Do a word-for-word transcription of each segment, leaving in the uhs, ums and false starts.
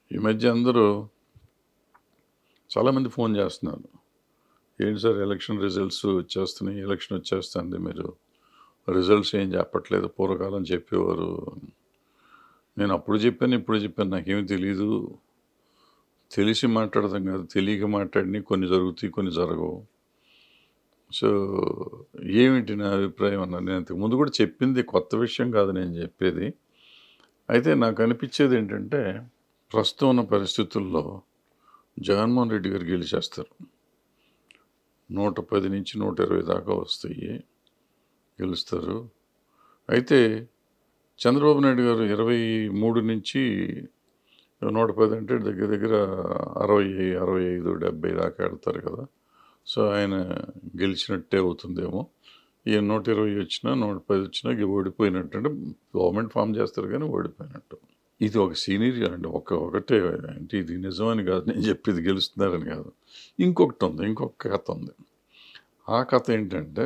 ఈ మధ్య అందరూ చాలామంది ఫోన్ చేస్తున్నారు. ఏంటి సార్ ఎలక్షన్ రిజల్ట్స్ వచ్చేస్తున్నాయి, ఎలక్షన్ వచ్చేస్తుంది, మీరు రిజల్ట్స్ ఏం చెప్పట్లేదు, పూర్వకాలం చెప్పేవారు. నేను అప్పుడు చెప్పాను, ఇప్పుడు చెప్పాను, నాకేమీ తెలీదు. తెలిసి మాట్లాడతాం కాదు, తెలియక మాట్లాడిని కొన్ని జరుగుతాయి, కొన్ని జరగవు. సో ఏమిటి నా అభిప్రాయం అన్నా, నేను ఇంతకు ముందు కూడా చెప్పింది కొత్త విషయం కాదు నేను చెప్పేది. అయితే నాకు అనిపించేది ఏంటంటే, ప్రస్తుతం ఉన్న పరిస్థితుల్లో జగన్మోహన్ రెడ్డి గారు గెలిచేస్తారు. నూట పది నుంచి నూట ఇరవై దాకా వస్తాయి, గెలుస్తారు. అయితే చంద్రబాబు నాయుడు గారు ఇరవై మూడు నుంచి నూట పది అంటే దగ్గర దగ్గర అరవై అరవై ఐదు డెబ్బై దాకా ఆడతారు కదా. సో ఆయన గెలిచినట్టే అవుతుందేమో. ఈ నూట ఇరవై వచ్చినా నూట పది వచ్చినా ఓడిపోయినట్టు, అంటే గవర్నమెంట్ ఫామ్ చేస్తారు కానీ ఓడిపోయినట్టు. ఇది ఒక సీనియర్ అండి, ఒక ఒకటే అంటే ఇది నిజమని కాదు నేను చెప్పేది, గెలుస్తున్నారని కాదు. ఇంకొకటి ఉంది, ఇంకొక కథ ఉంది. ఆ కథ ఏంటంటే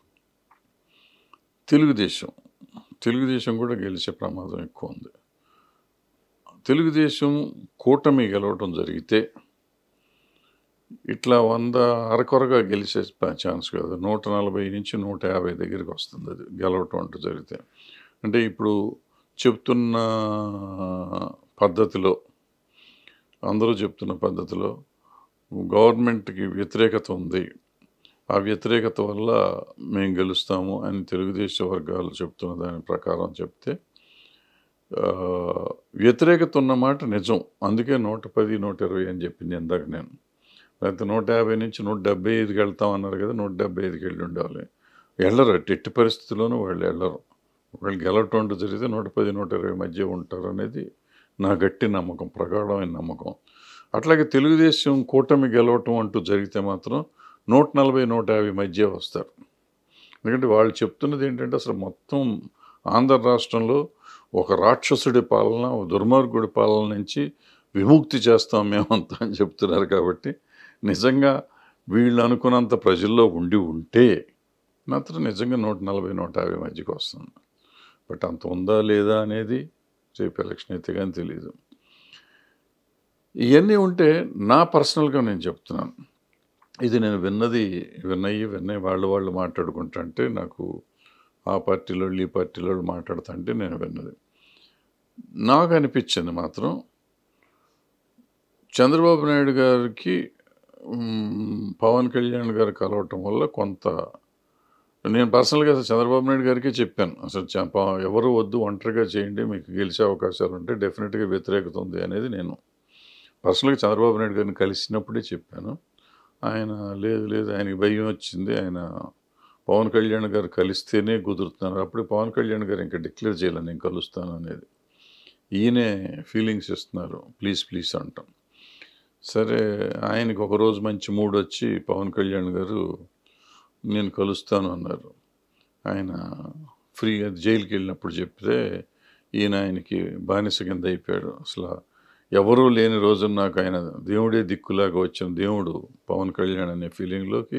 తెలుగుదేశం తెలుగుదేశం కూడా గెలిచే ప్రమాదం ఎక్కువ ఉంది. తెలుగుదేశం కూటమి గెలవటం జరిగితే ఇట్లా వంద అరకొరగా గెలిచే ఛాన్స్ కాదు, నూట నలభై నుంచి నూట యాభై దగ్గరికి వస్తుంది అది గెలవటం అంటూ జరిగితే. అంటే ఇప్పుడు చెప్తున్న పద్ధతిలో, అందరూ చెప్తున్న పద్ధతిలో గవర్నమెంట్కి వ్యతిరేకత ఉంది, ఆ వ్యతిరేకత వల్ల మేము గెలుస్తాము అని తెలుగుదేశం వర్గాలు చెప్తున్న దాని ప్రకారం చెప్తే వ్యతిరేకత ఉన్నమాట నిజం. అందుకే నూట పది నూట ఇరవై అని చెప్పింది ఇందాక నేను. లేకపోతే నూట యాభై నుంచి నూట డెబ్బై ఐదుకి వెళ్తామన్నారు కదా, నూట డెబ్బై ఐదుకి వెళ్ళి ఉండాలి. వెళ్ళరు, ఎట్టి పరిస్థితుల్లోనూ వాళ్ళు వెళ్ళరు. వాళ్ళు గెలవటం అంటూ జరిగితే నూట పది నూట ఇరవై మధ్య ఉంటారు అనేది నా గట్టి నమ్మకం, ప్రగాఢమైన నమ్మకం. అట్లాగే తెలుగుదేశం కూటమి గెలవటం అంటూ జరిగితే మాత్రం నూట నలభై నూట యాభై మధ్య వస్తారు. ఎందుకంటే వాళ్ళు చెప్తున్నది ఏంటంటే, అసలు మొత్తం ఆంధ్ర రాష్ట్రంలో ఒక రాక్షసుడి పాలన, ఒక దుర్మార్గుడి పాలన నుంచి విముక్తి చేస్తాం మేమంతా అని చెప్తున్నారు. కాబట్టి నిజంగా వీళ్ళు అనుకున్నంత ప్రజల్లో ఉండి ఉంటే మాత్రం నిజంగా నూట నలభై నూట యాభై మధ్యకి వస్తుంది. బట్ అంత ఉందా లేదా అనేది రేపు ఎలక్షన్ అయితే కానీ తెలీదు. ఇవన్నీ ఉంటే నా పర్సనల్గా నేను చెప్తున్నాను, ఇది నేను విన్నది విన్నయ్యి విన్నయ్యి వాళ్ళు వాళ్ళు మాట్లాడుకుంటుంటే, నాకు ఆ పార్టీలో ఈ పార్టీలో మాట్లాడుతుంటే నేను విన్నది. నాకు అనిపించింది మాత్రం చంద్రబాబు నాయుడు గారికి పవన్ కళ్యాణ్ గారు కలవటం వల్ల కొంత, నేను పర్సనల్గా అసలు చంద్రబాబు నాయుడు గారికి చెప్పాను, అసలు ఎవరు వద్దు, ఒంటరిగా చేయండి, మీకు గెలిచే అవకాశాలు ఉంటే డెఫినెట్గా వ్యతిరేకత ఉంది అనేది నేను పర్సనల్గా చంద్రబాబు నాయుడు గారిని కలిసినప్పుడే చెప్పాను. ఆయన లేదు లేదు ఆయనకి భయం వచ్చింది, ఆయన పవన్ కళ్యాణ్ గారు కలిస్తేనే కుదురుతున్నారు. అప్పుడు పవన్ కళ్యాణ్ గారు ఇంకా డిక్లేర్ చేయాలి నేను కలుస్తాను అనేది, ఈయనే ఫీలింగ్స్ ఇస్తున్నారు, ప్లీజ్ ప్లీజ్ అంటాం. సరే ఆయనకి ఒకరోజు మంచి మూడ్ వచ్చి పవన్ కళ్యాణ్ గారు నేను కలుస్తాను అన్నారు. ఆయన ఫ్రీగా జైలుకి వెళ్ళినప్పుడు చెప్తే ఈయన ఆయనకి బానిస కింద అయిపోయాడు. అసలు ఎవరూ లేని రోజు నాకు ఆయన దేవుడే దిక్కులాగా వచ్చిన దేవుడు పవన్ కళ్యాణ్ అనే ఫీలింగ్లోకి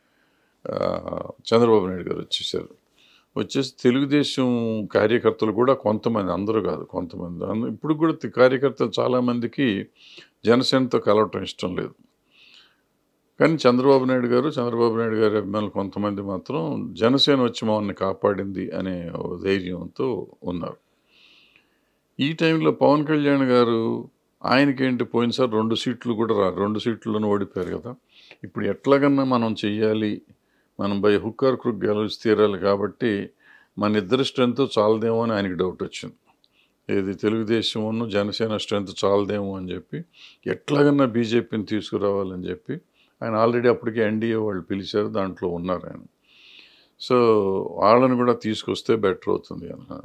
చంద్రబాబు నాయుడు గారు వచ్చేసారు. వచ్చేసి తెలుగుదేశం కార్యకర్తలు కూడా కొంతమంది, అందరూ కాదు కొంతమంది, ఇప్పుడు కూడా కార్యకర్తలు చాలామందికి జనసేనతో కలవటం ఇష్టం లేదు. కానీ చంద్రబాబు నాయుడు గారు చంద్రబాబు నాయుడు గారి అభిమానులు కొంతమంది మాత్రం జనసేన వచ్చి మమ్మల్ని కాపాడింది అనే ధైర్యంతో ఉన్నారు. ఈ టైంలో పవన్ కళ్యాణ్ గారు ఆయనకేంటి, పోయినసారి రెండు సీట్లు కూడా రా రెండు సీట్లను ఓడిపోయారు కదా, ఇప్పుడు ఎట్లాగన్నా మనం చెయ్యాలి, మనం బై హుక్ ఆర్ క్రూక్ గెలిచి తీరాలి, కాబట్టి మన ఇద్దరి స్ట్రెంత్ చాలదేమో అని ఆయనకి డౌట్ వచ్చింది. ఏది తెలుగుదేశం జనసేన స్ట్రెంత్ చాలదేమో అని చెప్పి ఎట్లాగన్నా బీజేపీని తీసుకురావాలని చెప్పి ఆయన ఆల్రెడీ అప్పటికే ఎన్డీఏ వాళ్ళు పిలిచారు, దాంట్లో ఉన్నారు ఆయన. సో వాళ్ళని కూడా తీసుకొస్తే బెటర్ అవుతుంది అన్న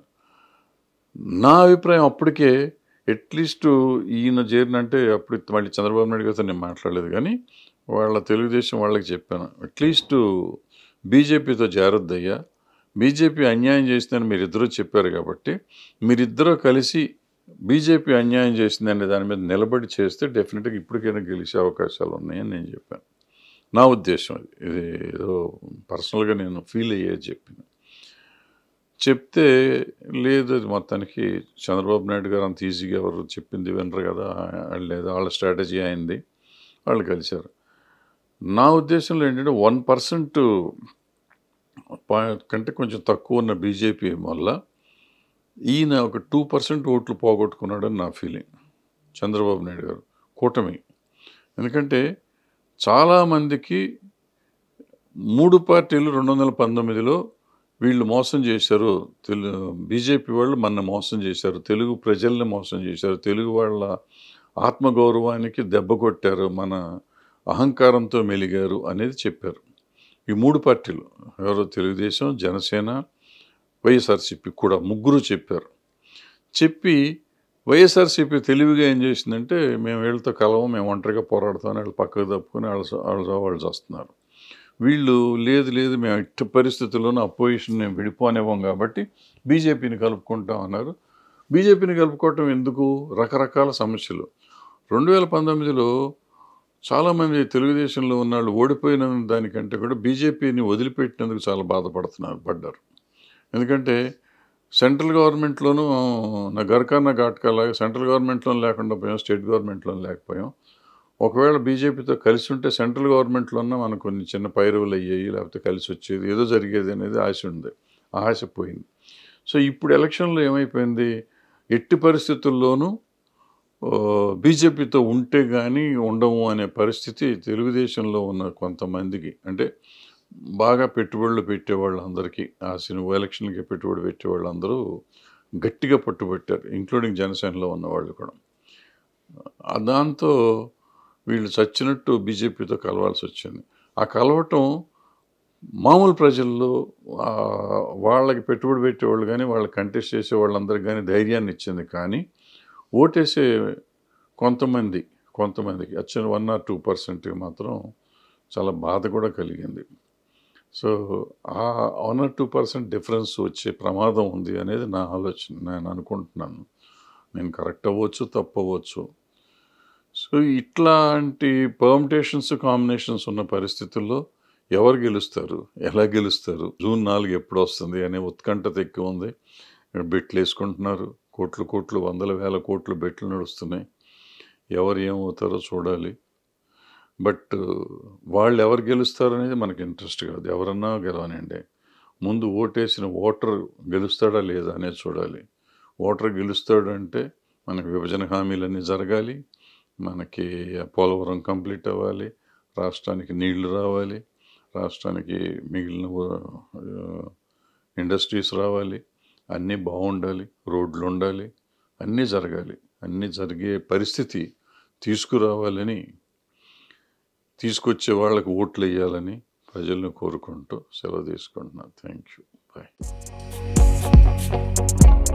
నా అభిప్రాయం. అప్పటికే అట్లీస్ట్ ఈయన చేరినంటే, అప్పుడు మళ్ళీ చంద్రబాబు నాయుడు గారితో నేను మాట్లాడలేదు కానీ వాళ్ళ తెలుగుదేశం వాళ్ళకి చెప్పాను, అట్లీస్ట్ బీజేపీతో చేరొద్దయ్యా, బీజేపీ అన్యాయం చేసిందని మీరిద్దరూ చెప్పారు కాబట్టి మీరిద్దరూ కలిసి బీజేపీ అన్యాయం చేసిందనే దాని మీద నిలబడి చేస్తే డెఫినెట్గా ఇప్పటికైనా గెలిచే అవకాశాలు ఉన్నాయని నేను చెప్పాను. నా ఉద్దేశం అది, ఇది ఏదో పర్సనల్గా నేను ఫీల్ అయ్యేది చెప్పాను. చెప్తే లేదు అది మొత్తానికి చంద్రబాబు నాయుడు గారు అంత ఈజీగా ఎవరు చెప్పింది వినరు కదా, లేదు వాళ్ళ స్ట్రాటజీ అయింది, వాళ్ళు కలిశారు. నా ఉద్దేశంలో ఏంటంటే వన్ పర్సెంట్ కంటే కొంచెం తక్కువ ఉన్న బీజేపీ వల్ల ఈయన ఒక టూ పర్సెంట్ ఓట్లు పోగొట్టుకున్నాడని నా ఫీలింగ్. చంద్రబాబు నాయుడు గారు కూటమి, ఎందుకంటే చాలామందికి మూడు పార్టీలు రెండు వందల పంతొమ్మిదిలో వీళ్ళు మోసం చేశారు, తెలు బీజేపీ వాళ్ళు మన మోసం చేశారు, తెలుగు ప్రజల్ని మోసం చేశారు, తెలుగు వాళ్ళ ఆత్మగౌరవానికి దెబ్బ కొట్టారు, మన అహంకారంతో మెలిగారు అనేది చెప్పారు ఈ మూడు పార్టీలు. ఎవరో తెలుగుదేశం, జనసేన, వైఎస్ఆర్సీపీ కూడా ముగ్గురు చెప్పారు. చెప్పి వైఎస్ఆర్సీపీ తెలివిగా ఏం చేసిందంటే మేము వీళ్ళతో కలవం, మేము ఒంటరిగా పోరాడుతామని వాళ్ళు పక్కకు తప్పుకొని వాళ్ళు వాళ్ళు వాళ్ళు చేస్తున్నారు. వీళ్ళు లేదు లేదు మేము ఇట్టి పరిస్థితుల్లోనూ అపోజిషన్ మేము విడిపోనివ్వం కాబట్టి బీజేపీని కలుపుకుంటాం అన్నారు. బీజేపీని కలుపుకోవటం ఎందుకు? రకరకాల సమస్యలు. రెండు వేల పంతొమ్మిదిలో చాలామంది తెలుగుదేశంలో ఉన్నవాళ్ళు ఓడిపోయిన దానికంటే కూడా బీజేపీని వదిలిపెట్టినందుకు చాలా బాధపడుతున్నారు, పడ్డారు. ఎందుకంటే సెంట్రల్ గవర్నమెంట్లోనూ నా గర్కానా ఘాట్కా లాగా సెంట్రల్ గవర్నమెంట్లో లేకుండా పోయాం, స్టేట్ గవర్నమెంట్లో లేకపోయాం. ఒకవేళ బీజేపీతో కలిసి ఉంటే సెంట్రల్ గవర్నమెంట్లో ఉన్న మనకు కొన్ని చిన్న పైరువులు అయ్యాయి, లేకపోతే కలిసి వచ్చేది, ఏదో జరిగేది అనేది ఆశ ఉంది. ఆ ఆశ పోయింది. సో ఇప్పుడు ఎలక్షన్లో ఏమైపోయింది, ఎట్టి పరిస్థితుల్లోనూ బీజేపీతో ఉంటే కానీ ఉండము అనే పరిస్థితి తెలుగుదేశంలో ఉన్న కొంతమందికి, అంటే బాగా పెట్టుబడులు పెట్టేవాళ్ళందరికీ, ఆ సినిమా ఎలక్షన్లకి పెట్టుబడి పెట్టేవాళ్ళందరూ గట్టిగా పట్టుబట్టారు, ఇంక్లూడింగ్ జనసేనలో ఉన్నవాళ్ళు కూడా. దాంతో వీళ్ళు చచ్చినట్టు బీజేపీతో కలవాల్సి వచ్చింది. ఆ కలవటం మామూలు ప్రజల్లో వాళ్ళకి పెట్టుబడి పెట్టేవాళ్ళు కానీ వాళ్ళకి కంటెస్ట్ చేసే వాళ్ళందరికీ కానీ ధైర్యాన్ని ఇచ్చింది. కానీ ఓటేసే కొంతమంది కొంతమందికి వచ్చిన వన్ ఆర్ టూ పర్సెంట్కి మాత్రం చాలా బాధ కూడా కలిగింది. సో ఆ one or two percent difference వచ్చే ప్రమాదం ఉంది అనేది నా ఆలోచన, నేను అనుకుంటున్నాను. నేను కరెక్ట్ అవ్వచ్చు, తప్పు అవ్వచ్చు. సో ఇట్లాంటి పర్మిటేషన్స్, కాంబినేషన్స్ ఉన్న పరిస్థితుల్లో ఎవరు గెలుస్తారు, ఎలా గెలుస్తారు, జూన్ నాలుగు ఎప్పుడు వస్తుంది అనే ఉత్కంఠత ఎక్కువ ఉంది. బెట్లు వేసుకుంటున్నారు, కోట్లు కోట్లు వందల వేల కోట్లు బెట్లు నడుస్తున్నాయి. ఎవరు ఏమవుతారో చూడాలి. బట్ వాళ్ళు ఎవరు గెలుస్తారు అనేది మనకి ఇంట్రెస్ట్ కాదు, ఎవరన్నా గెలవనండి. ముందు ఓటేసిన ఓటర్ గెలుస్తాడా లేదా అనేది చూడాలి. ఓటర్ గెలుస్తాడు అంటే మనకు విభజన హామీలన్నీ జరగాలి, మనకి పోలవరం కంప్లీట్ అవ్వాలి, రాష్ట్రానికి నీళ్లు రావాలి, రాష్ట్రానికి మిగిలిన ఇండస్ట్రీస్ రావాలి, అన్నీ బాగుండాలి, రోడ్లు ఉండాలి, అన్నీ జరగాలి. అన్నీ జరిగే పరిస్థితి తీసుకురావాలని, తీసుకొచ్చే వాళ్ళకి ఓట్లు వేయాలని ప్రజలను కోరుకుంటూ సెలవు తీసుకుంటున్నాను. Thank you, bye.